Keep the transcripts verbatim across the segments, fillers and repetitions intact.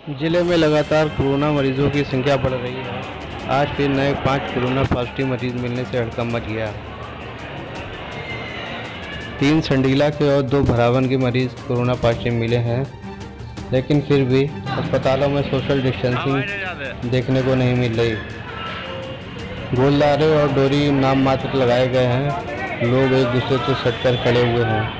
जिले में लगातार कोरोना मरीजों की संख्या बढ़ रही है। आज फिर नए पाँच कोरोना पॉजिटिव मरीज मिलने से हड़कंप मच गया। तीन संडीला के और दो भरावन के मरीज कोरोना पॉजिटिव मिले हैं, लेकिन फिर भी अस्पतालों में सोशल डिस्टेंसिंग देखने को नहीं मिल रही। गोलदारे और डोरी नाम मात्र लगाए गए हैं। लोग एक दूसरे से सटकर खड़े हुए हैं।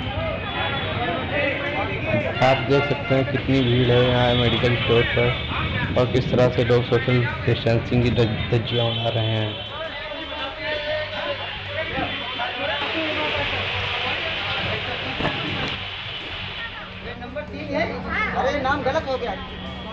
आप देख सकते हैं कितनी भीड़ है यहाँ मेडिकल स्टोर पर और किस तरह से लोग सोशल डिस्टेंसिंग की धज्जियाँ उड़ा रहे हैं। नंबर तीन है। अरे नाम गलत हो गया।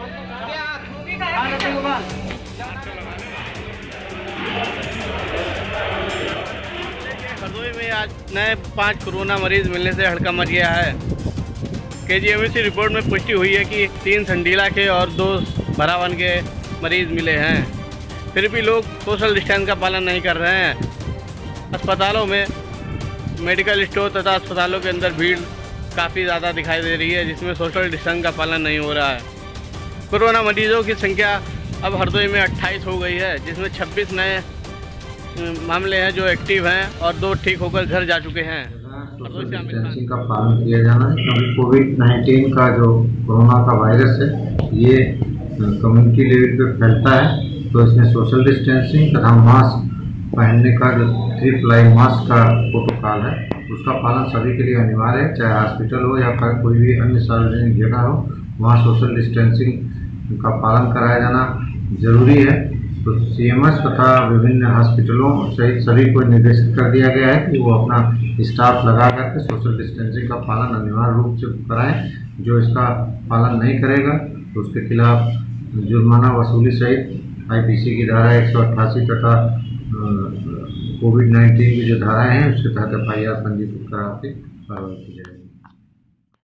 हरदोई में आज नए पाँच कोरोना मरीज मिलने से हड़कंप मच गया है। केजीएमसी रिपोर्ट में पुष्टि हुई है कि तीन संडीला के और दो भरावन के मरीज मिले हैं, फिर भी लोग सोशल डिस्टेंस का पालन नहीं कर रहे हैं। अस्पतालों में मेडिकल स्टोर तथा अस्पतालों के अंदर भीड़ काफ़ी ज़्यादा दिखाई दे रही है, जिसमें सोशल डिस्टेंस का पालन नहीं हो रहा है। कोरोना मरीजों की संख्या अब हरदोई में अट्ठाईस हो गई है, जिसमें छब्बीस नए मामले हैं जो एक्टिव हैं और दो ठीक होकर घर जा चुके हैं। सोशल डिस्टेंसिंग का पालन किया जाना है, क्योंकि कोविड नाइन्टीन का जो कोरोना का वायरस है ये कम्युनिटी लेवल पे फैलता है, तो इसमें सोशल डिस्टेंसिंग तथा मास्क पहनने का जो थ्री प्लाई मास्क का प्रोटोकॉल है उसका पालन सभी के लिए अनिवार्य है। चाहे हॉस्पिटल हो या फिर कोई भी अन्य सार्वजनिक जगह हो, वहाँ सोशल डिस्टेंसिंग का पालन कराया जाना जरूरी है। तो सीएमएस तथा विभिन्न हॉस्पिटलों सहित सभी को निर्देशित कर दिया गया है कि वो अपना स्टाफ लगा करके सोशल डिस्टेंसिंग का पालन अनिवार्य रूप से कराएं। जो इसका पालन नहीं करेगा तो उसके खिलाफ जुर्माना वसूली सहित आईपीसी की धारा एक सौ अट्ठासी तथा कोविड नाइन्टीन की जो धाराएं हैं उसके तहत एफ आई आर पंजीकृत करा के कार्रवाई की जाएगी।